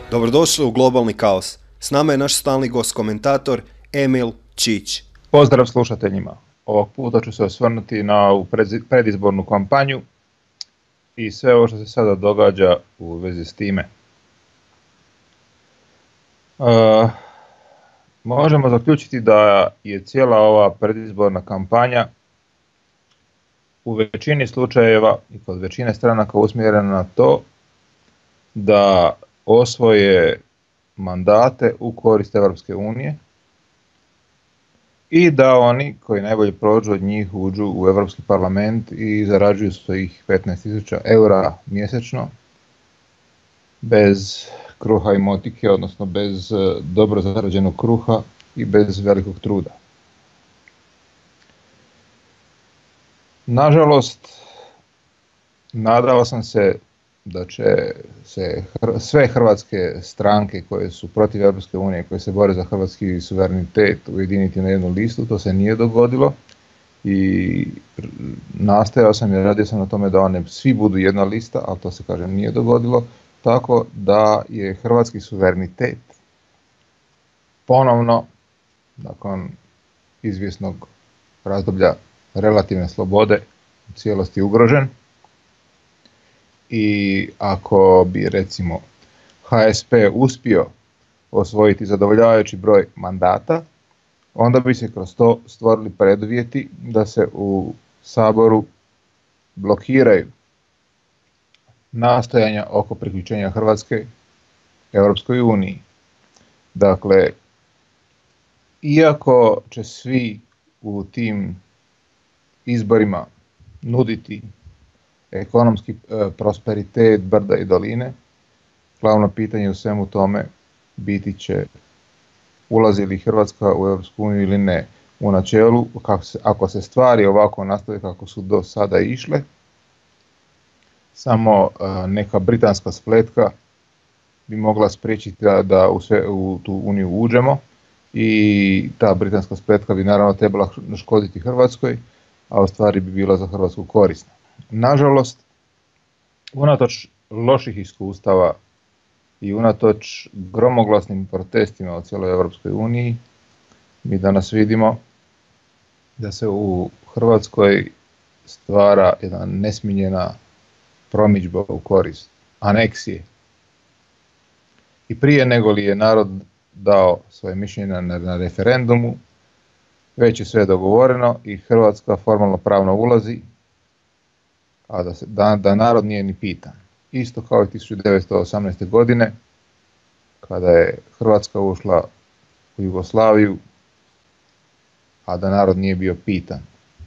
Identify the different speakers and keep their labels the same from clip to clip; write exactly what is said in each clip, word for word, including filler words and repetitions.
Speaker 1: Dobrodošli u Globalni kaos. S nama je naš stalni gost komentator Emil Čić.
Speaker 2: Pozdrav slušateljima. Ovog puta ću se osvrnuti na ovu predizbornu kampanju i sve ovo što se sada događa u vezi s time. Uh, možemo zaključiti da je cijela ova predizborna kampanja u većini slučajeva i kod većine stranaka usmjerena na to da osvoje mandate u korist Europske unije i da oni koji najbolje prođu od njih uđu u Europski parlament i zarađuju svojih petnaest tisuća eura mjesečno bez kruha i motike, odnosno bez dobro zarađenog kruha i bez velikog truda. Nažalost, nadao sam se da će se sve hrvatske stranke koje su protiv Europske unije, koje se bore za hrvatski suverenitet, ujediniti na jednu listu. To se nije dogodilo i nastojao sam i radio sam na tome da one svi budu jedna lista, ali to se, kažem, nije dogodilo, tako da je hrvatski suverenitet ponovno, nakon izvjesnog razdoblja relativne slobode, u cijelosti ugrožen. I ako bi, recimo, H S P uspio osvojiti zadovoljavajući broj mandata, onda bi se kroz to stvorili preduvjeti da se u Saboru blokiraju nastojanja oko priključenja Hrvatske Europskoj uniji. Dakle, iako će svi u tim izborima nuditi ekonomski e, prosperitet brda i doline, glavno pitanje u svemu tome biti će ulazi li Hrvatska u Europsku uniju ili ne. U načelu, kako se, ako se stvari ovako nastave kako su do sada išle, samo e, neka britanska spletka bi mogla spriječiti da, da u, sve, u tu uniju uđemo i ta britanska spletka bi naravno trebala škoditi Hrvatskoj, a u stvari bi bila za Hrvatsku korisna. Nažalost, unatoč loših iskustava i unatoč gromoglasnim protestima u cijeloj Europskoj uniji, mi danas vidimo da se u Hrvatskoj stvara jedna nesmiljena promidžba u korist aneksije. I prije nego li je narod dao svoje mišljenje na, na referendumu, već je sve dogovoreno i Hrvatska formalno pravno ulazi, a da, se, da, da narod nije ni pitan. Isto kao i tisuću devetsto osamnaeste. godine, kada je Hrvatska ušla u Jugoslaviju, a da narod nije bio pitan.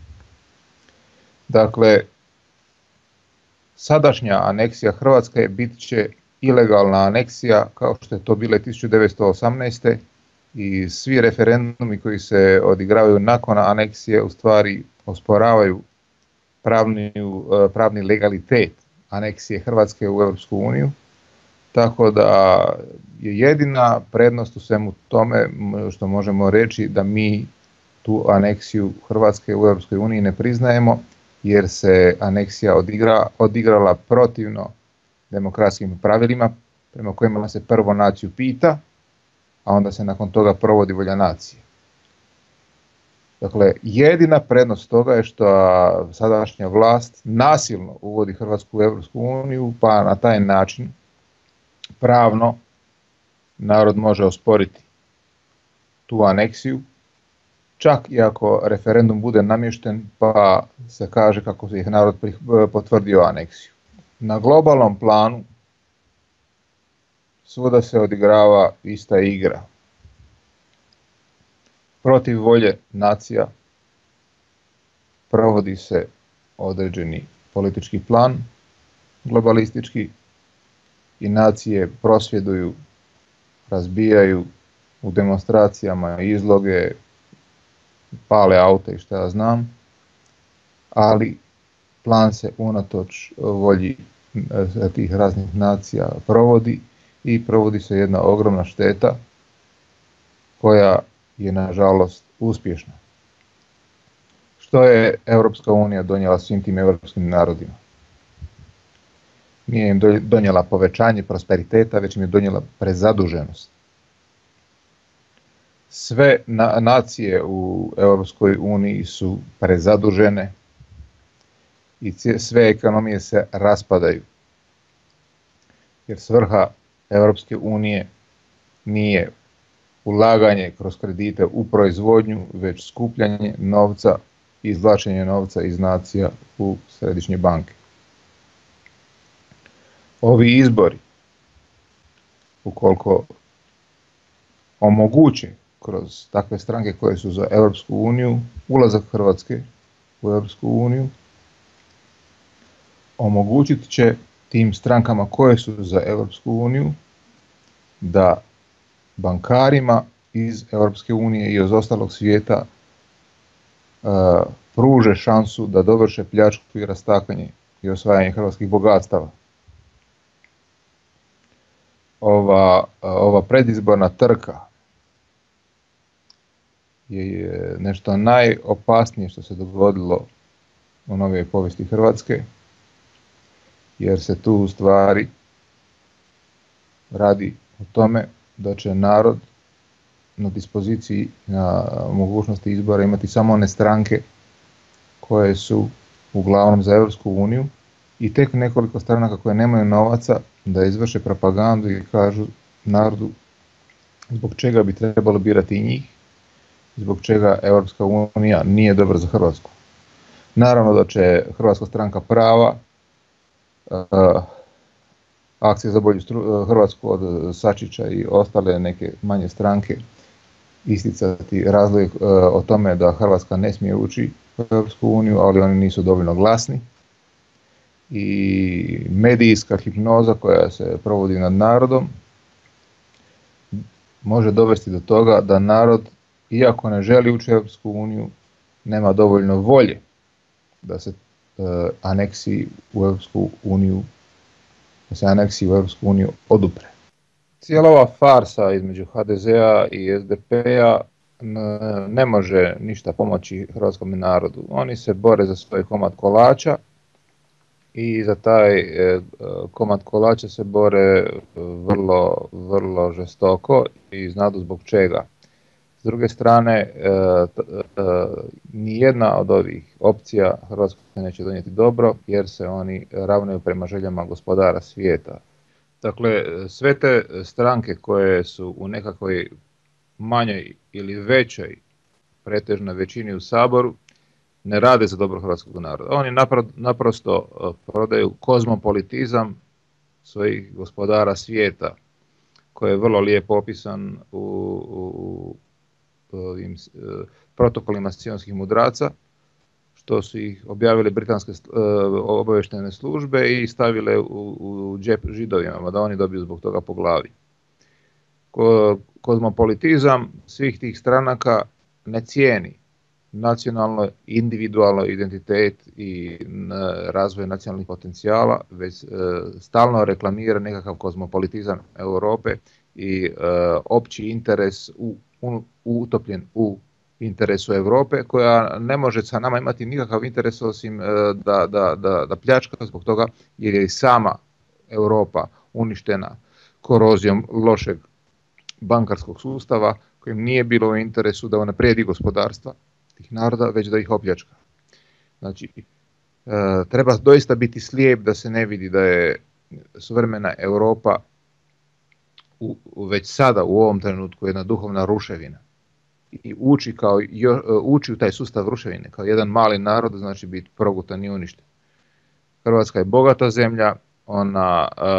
Speaker 2: Dakle, sadašnja aneksija Hrvatske bit će ilegalna aneksija kao što je to bila tisuću devetsto osamnaeste. i svi referendumi koji se odigravaju nakon aneksije u stvari osporavaju pravni, pravni legalitet aneksije Hrvatske u Europsku uniju, tako da je jedina prednost u svemu tome što možemo reći da mi tu aneksiju Hrvatske u Europskoj uniji ne priznajemo, jer se aneksija odigra, odigrala protivno demokratskim pravilima prema kojima se prvo naciju pita, a onda se nakon toga provodi volja nacije. Dakle, jedina prednost toga je što sadašnja vlast nasilno uvodi Hrvatsku u Europsku uniju, pa na taj način pravno narod može osporiti tu aneksiju, čak i ako referendum bude namješten pa se kaže kako se ih narod potvrdio aneksiju. Na globalnom planu svuda se odigrava ista igra. Protiv volje nacija provodi se određeni politički plan, globalistički, i nacije prosvjeduju, razbijaju u demonstracijama izloge, pale aute i šta ja znam, ali plan se unatoč volji tih raznih nacija provodi i provodi se jedna ogromna šteta koja je nažalost uspješna. Što je Europska unija donijela svim tim europskim narodima? nije im donijela povećanje prosperiteta, već im je donijela prezaduženost. Sve na, nacije u Europskoj uniji su prezadužene i sve ekonomije se raspadaju. Jer svrha Europske unije nije ulaganje kroz kredite u proizvodnju, već skupljanje novca i izvlačenje novca iz nacija u središnje banke. Ovi izbori, ukoliko omoguće kroz takve stranke koje su za Europsku uniju, ulazak Hrvatske u Europsku uniju, omogućit će tim strankama koje su za Europsku uniju da bankarima iz Europske unije i iz ostalog svijeta uh, pruže šansu da dovrše pljačku i rastakanje i osvajanje hrvatskih bogatstava. Ova, ova predizborna trka je nešto najopasnije što se dogodilo u novijoj povijesti Hrvatske, jer se tu u stvari radi o tome da će narod na dispoziciji, na mogućnosti izbora imati samo one stranke koje su uglavnom za Europsku uniju i tek nekoliko stranaka koje nemaju novaca da izvrše propagandu i kažu narodu zbog čega bi trebalo birati njih, zbog čega Europska unija nije dobra za Hrvatsku. Naravno da će Hrvatska stranka prava, uh, Akcija za bolju stru- Hrvatsku od Sačića i ostale neke manje stranke isticati razlog uh, o tome da Hrvatska ne smije ući u Europsku uniju, ali oni nisu dovoljno glasni. I medijska hipnoza koja se provodi nad narodom može dovesti do toga da narod, iako ne želi ući u Europsku uniju, nema dovoljno volje da se uh, aneksiji u Europsku uniju da se aneksiji u Europsku uniju odupre. Cijela ova farsa između ha de zea i es de pe-a ne može ništa pomoći hrvatskom narodu. Oni se bore za svoj komad kolača i za taj komad kolača se bore vrlo, vrlo žestoko i znadu zbog čega. S druge strane, nijedna od ovih opcija Hrvatskoj neće donijeti dobro jer se oni ravnaju prema željama gospodara svijeta. Dakle, sve te stranke koje su u nekakvoj manjoj ili većoj pretežnoj većini u Saboru ne rade za dobro hrvatskog naroda. Oni naprosto prodaju kozmopolitizam svojih gospodara svijeta koji je vrlo lijepo opisan u, u ovim protokolima sionskih mudraca, što su ih objavile britanske obavještajne službe i stavile u, u džep židovima, da oni dobiju zbog toga po glavi. Ko, kozmopolitizam svih tih stranaka ne cijeni nacionalno, individualno identitet i razvoj nacionalnih potencijala, već e, stalno reklamira nekakav kozmopolitizam Europe i e, opći interes u, u, utopljen u interesu Europe, koja ne može sa nama imati nikakav interes osim e, da, da, da, da pljačka zbog toga jer je i sama Europa uništena korozijom lošeg bankarskog sustava kojim nije bilo u interesu da unaprijedi gospodarstva tih naroda, već da ih opljačka. Znači, e, treba doista biti slijep da se ne vidi da je suvremena Europa u, već sada u ovom trenutku jedna duhovna ruševina. I ući, kao, jo, ući u taj sustav ruševine kao jedan mali narod znači biti progutan i uništen. Hrvatska je bogata zemlja, ona e,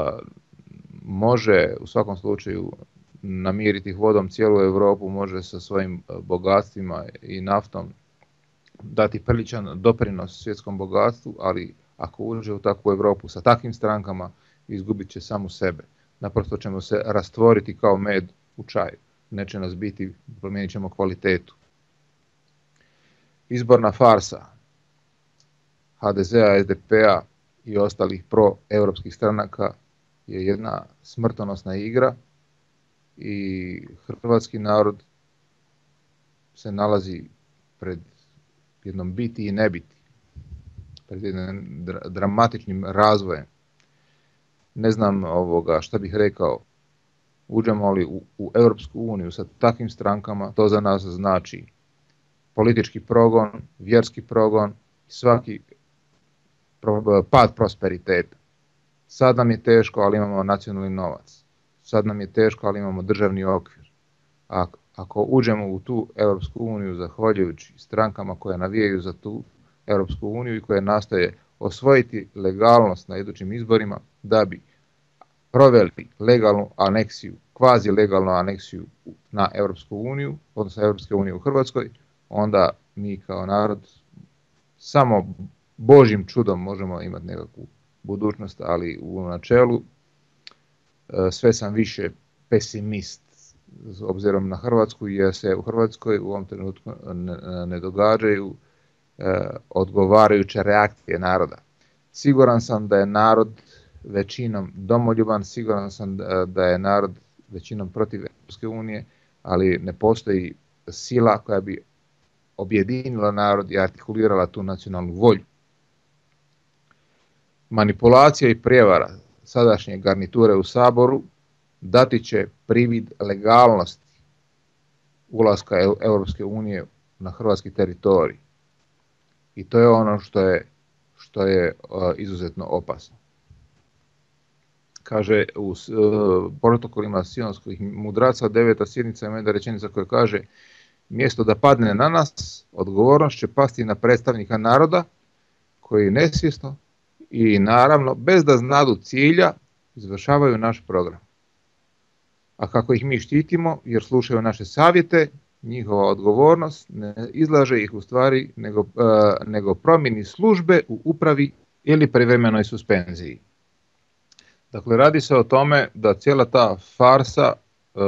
Speaker 2: može u svakom slučaju namiriti vodom cijelu Europu, može sa svojim bogatstvima i naftom dati priličan doprinos svjetskom bogatstvu, ali ako uđe u takvu Europu sa takvim strankama, izgubit će samu sebe. Naprosto ćemo se rastvoriti kao med u čaju. Neće nas biti, promijenit ćemo kvalitetu. Izborna farsa ha de zea, es de pe-a i ostalih proeuropskih stranaka je jedna smrtonosna igra i hrvatski narod se nalazi pred jednom biti i nebiti, pred jednim dramatičnim razvojem. ne znam ovoga šta bih rekao, uđemo li u, u Europsku uniju sa takvim strankama, to za nas znači politički progon, vjerski progon, svaki pro, pad prosperiteta. Sad nam je teško, ali imamo nacionalni novac. Sad nam je teško, ali imamo državni okvir. A ako uđemo u tu Europsku uniju zahvaljujući strankama koje navijaju za tu Europsku uniju i koje nastoje osvojiti legalnost na idućim izborima da bi proveli legalnu aneksiju, kvazi legalnu aneksiju na Europsku uniju, odnosno Europske unije u Hrvatskoj, onda mi kao narod samo Božjim čudom možemo imati nekakvu budućnost, ali u načelu sve sam više pesimist s obzirom na Hrvatsku, jer se u Hrvatskoj u ovom trenutku ne, ne događaju e, odgovarajuće reakcije naroda. Siguran sam da je narod većinom domoljuban, siguran sam da, da je narod većinom protiv Europske unije, ali ne postoji sila koja bi objedinila narod i artikulirala tu nacionalnu volju. Manipulacija i prijevara sadašnje garniture u Saboru dati će privid legalnosti ulaska Europske unije na hrvatski teritorij. I to je ono što je, što je uh, izuzetno opasno. Kaže u uh, protokolima sionskih mudraca, deveta sjednica ima jedna rečenica koja kaže: mjesto da padne na nas, odgovornost će pasti na predstavnika naroda koji nesvjesno i naravno bez da znadu cilja izvršavaju naš program. A kako ih mi štitimo jer slušaju naše savjete, njihova odgovornost ne izlaže ih u stvari nego, uh, nego promjeni službe u upravi ili privremenoj suspenziji. Dakle, radi se o tome da cijela ta farsa uh,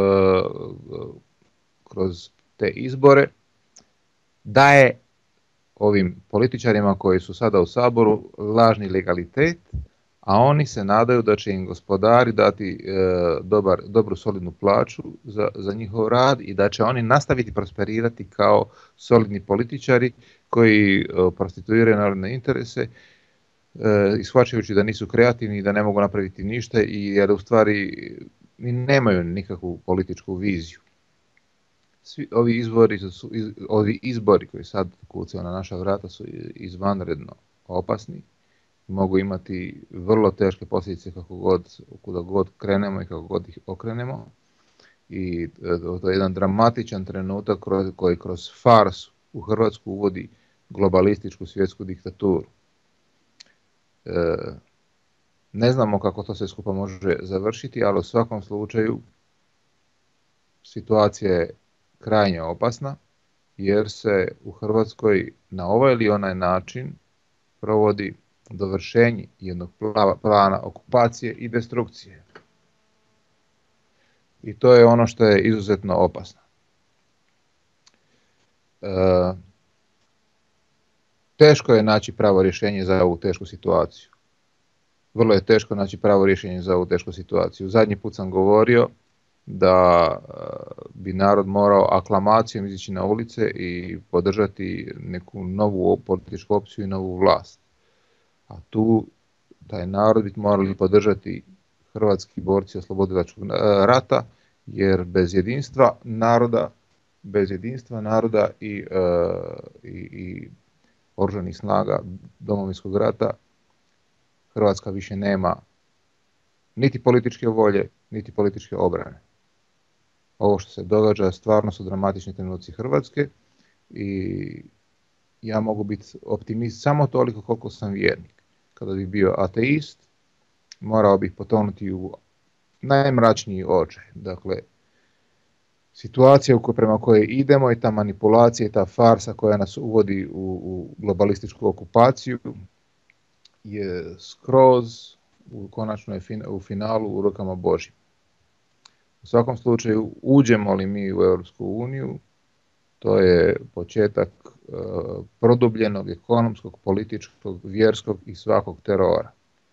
Speaker 2: kroz te izbore daje ovim političarima koji su sada u Saboru lažni legalitet, a oni se nadaju da će im gospodari dati e, dobar, dobru solidnu plaću za, za njihov rad i da će oni nastaviti prosperirati kao solidni političari koji e, prostituiraju narodne interese, e, ishvaćajući da nisu kreativni i da ne mogu napraviti ništa i jer u stvari nemaju nikakvu političku viziju. Svi ovi izbori, su, iz, ovi izbori koji sad kucaju na naša vrata su izvanredno opasni. Mogu imati vrlo teške posljedice kako god, kuda god krenemo i kako god ih okrenemo. I to je jedan dramatičan trenutak koji kroz farsu u Hrvatsku uvodi globalističku svjetsku diktaturu. E, ne znamo kako to sve skupa može završiti, ali u svakom slučaju situacija je krajnje opasna jer se u Hrvatskoj na ovaj ili onaj način provodi dovršenje jednog plana okupacije i destrukcije. I to je ono što je izuzetno opasno. E, teško je naći pravo rješenje za ovu tešku situaciju. Vrlo je teško naći pravo rješenje za ovu tešku situaciju. Zadnji put sam govorio da bi narod morao aklamacijom izići na ulice i podržati neku novu političku opciju i novu vlast. A tu taj narod bi morali podržati hrvatski borci oslobodilačkog rata, jer bez jedinstva naroda, bez jedinstva naroda i, uh, i, i oružanih snaga Domovinskog rata Hrvatska više nema niti političke volje, niti političke obrane. Ovo što se događa stvarno su dramatični trenuci Hrvatske i ja mogu biti optimist samo toliko koliko sam vjernik. Kada bih bio ateist, morao bih potonuti u najmračniji očaj. Dakle, situacija u kojoj, prema kojoj idemo i ta manipulacija i ta farsa koja nas uvodi u, u globalističku okupaciju je skroz u konačnoj u finalu u rukama Božjim. U svakom slučaju, uđemo li mi u Europsku uniju, to je početak uh, produbljenog ekonomskog, političkog, vjerskog i svakog terora.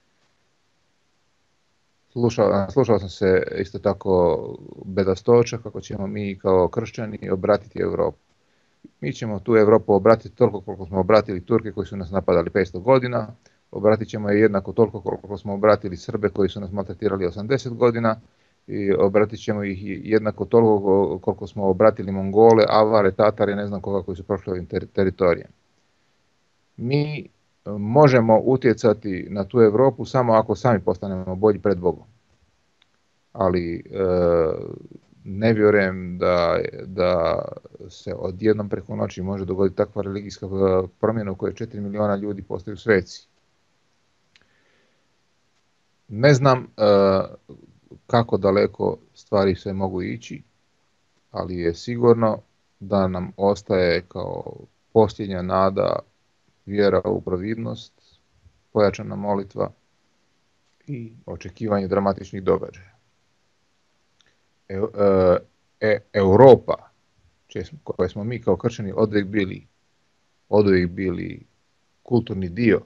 Speaker 2: Slušao, slušao sam se isto tako bedastoća kako ćemo mi kao kršćani obratiti Europu. Mi ćemo tu Europu obratiti toliko koliko smo obratili Turke koji su nas napadali petsto godina, obratit ćemo je jednako toliko koliko smo obratili Srbe koji su nas maltretirali osamdeset godina i obratit ćemo ih jednako toliko koliko smo obratili Mongole, Avare, Tatare, ne znam koga koji su prošli ovim ter- teritorijem. Mi možemo utjecati na tu Europu samo ako sami postanemo bolji pred Bogom. Ali e, ne vjerujem da, da se odjednom preko noći može dogoditi takva religijska promjena u kojoj četiri milijuna ljudi postaju sveci. Ne znam e, kako daleko stvari se mogu ići, ali je sigurno da nam ostaje kao posljednja nada vjera u providnost, pojačana molitva i očekivanje dramatičnih događaja. E, e, Europa, koje smo mi kao kršćani oduvijek bili, oduvijek bili kulturni dio,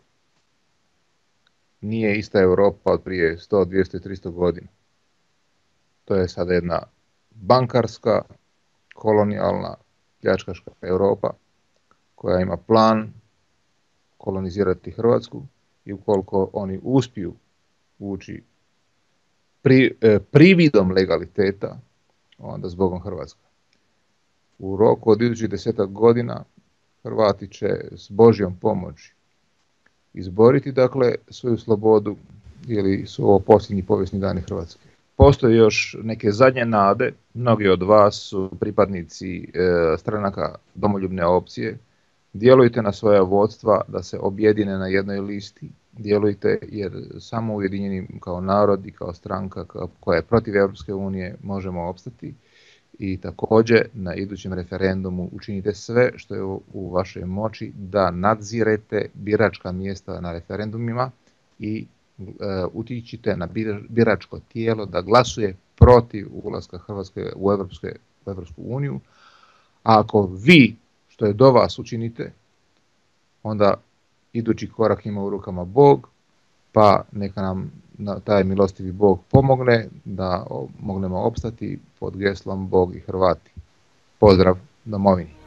Speaker 2: nije ista Europa od prije sto, dvjesto i tristo godina. To je sada jedna bankarska, kolonijalna, pljačkaška Europa koja ima plan kolonizirati Hrvatsku i ukoliko oni uspiju ući pri, e, prividom legaliteta, onda zbogom Hrvatska. U roku od idućih desetak godina Hrvati će s Božjom pomoći izboriti dakle svoju slobodu, ili su ovo posljednji povijesni dani Hrvatske. Postoje još neke zadnje nade, mnogi od vas su pripadnici e, stranaka domoljubne opcije. Djelujte na svoja vodstva da se objedine na jednoj listi, djelujte jer samo ujedinjeni kao narod i kao stranka koja je protiv Europske unije možemo opstati. I također na idućem referendumu učinite sve što je u vašoj moći da nadzirete biračka mjesta na referendumima i e, utičite na biračko tijelo da glasuje protiv ulaska Hrvatske u, Evropske, u Evropsku uniju. A ako vi što je do vas učinite, onda idući korak ima u rukama Bog, pa neka nam taj milostivi Bog pomogne da mognemo opstati pod geslom Bog i Hrvati. Pozdrav domovini!